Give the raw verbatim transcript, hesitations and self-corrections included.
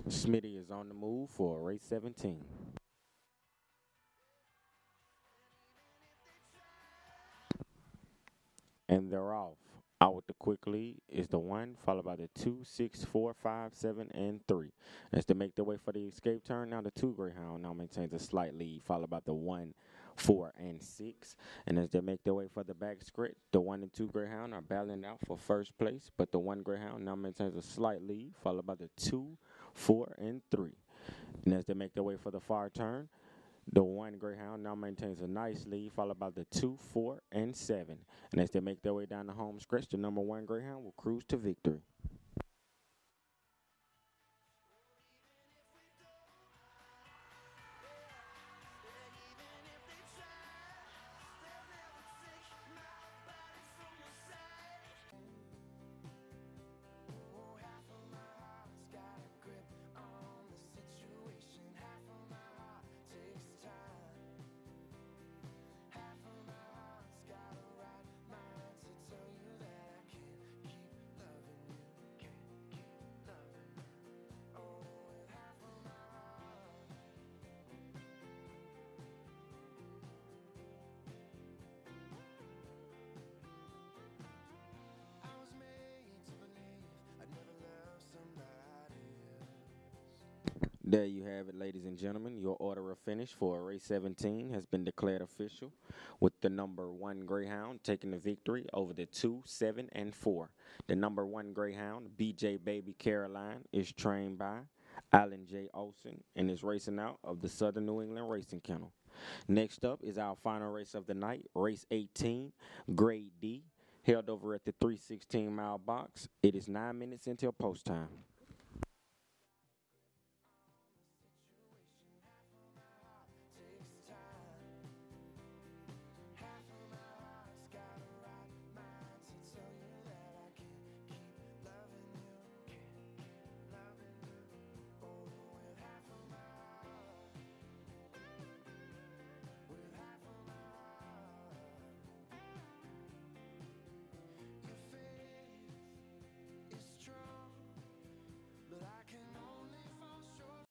Smitty is on the move for race seventeen. And they're off. Out with the quick lead is the one, followed by the two, six, four, five, seven, and three. As they make their way for the escape turn, now the two Greyhound now maintains a slight lead, followed by the one, four, and six. And as they make their way for the back stretch, the one and two Greyhound are battling out for first place, but the one Greyhound now maintains a slight lead, followed by the two, four, and three. And as they make their way for the far turn, the one Greyhound now maintains a nice lead, followed by the two, four, and seven. And as they make their way down the home stretch, the number one Greyhound will cruise to victory. There you have it, ladies and gentlemen. Your order of finish for race seventeen has been declared official, with the number one Greyhound taking the victory over the two, seven, and four. The number one Greyhound, B J Baby Caroline, is trained by Alan J. Olson and is racing out of the Southern New England Racing Kennel. Next up is our final race of the night, race eighteen, Grade D, held over at the three sixteen mile box. It is nine minutes until post time.